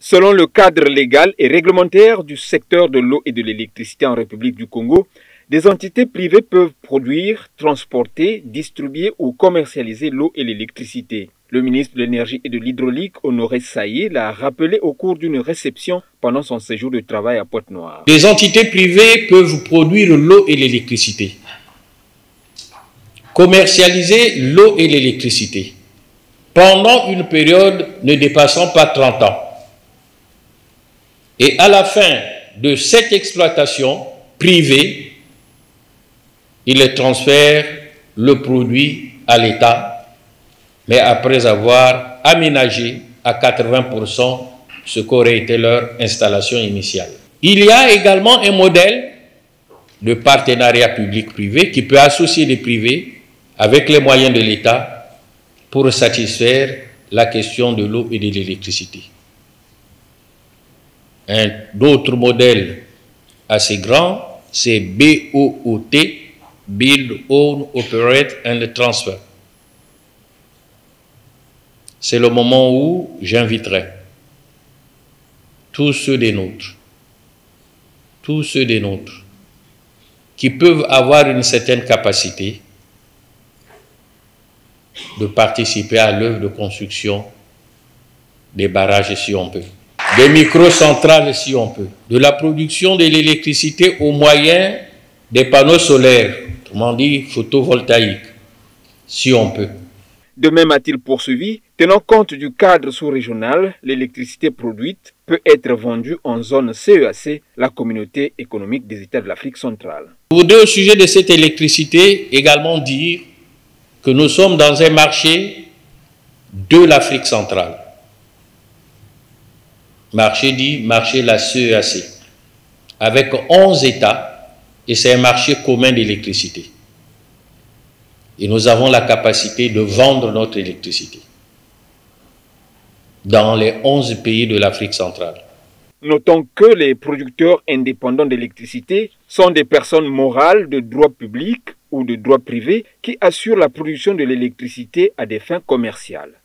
Selon le cadre légal et réglementaire du secteur de l'eau et de l'électricité en République du Congo, des entités privées peuvent produire, transporter, distribuer ou commercialiser l'eau et l'électricité. Le ministre de l'Énergie et de l'Hydraulique, Honoré Saïe, l'a rappelé au cours d'une réception pendant son séjour de travail à Pointe-Noire. Les entités privées peuvent produire l'eau et l'électricité, commercialiser l'eau et l'électricité pendant une période ne dépassant pas 30 ans. Et à la fin de cette exploitation privée, ils transfèrent le produit à l'État, mais après avoir aménagé à 80% ce qu'aurait été leur installation initiale. Il y a également un modèle de partenariat public-privé qui peut associer les privés avec les moyens de l'État pour satisfaire la question de l'eau et de l'électricité. Un autre modèle assez grand, c'est BOOT, Build, Own, Operate and Transfer. C'est le moment où j'inviterai tous ceux des nôtres qui peuvent avoir une certaine capacité de participer à l'œuvre de construction des barrages si on peut, des microcentrales si on peut, de la production de l'électricité au moyen des panneaux solaires, autrement dit photovoltaïques, si on peut. De même a-t-il poursuivi, tenant compte du cadre sous-régional, l'électricité produite peut être vendue en zone CEAC, la communauté économique des États de l'Afrique centrale. Je voudrais au sujet de cette électricité également dire que nous sommes dans un marché de l'Afrique centrale. Marché dit marché de la CEAC, avec 11 États, et c'est un marché commun d'électricité. Et nous avons la capacité de vendre notre électricité dans les 11 pays de l'Afrique centrale. Notons que les producteurs indépendants d'électricité sont des personnes morales de droit public ou de droit privé qui assurent la production de l'électricité à des fins commerciales.